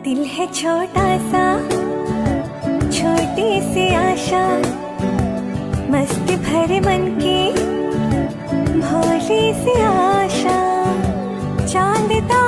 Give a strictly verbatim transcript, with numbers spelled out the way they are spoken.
दिल है छोटा सा, छोटी सी आशा, मस्ती भरे मन की भोली सी आशा। चांद तारा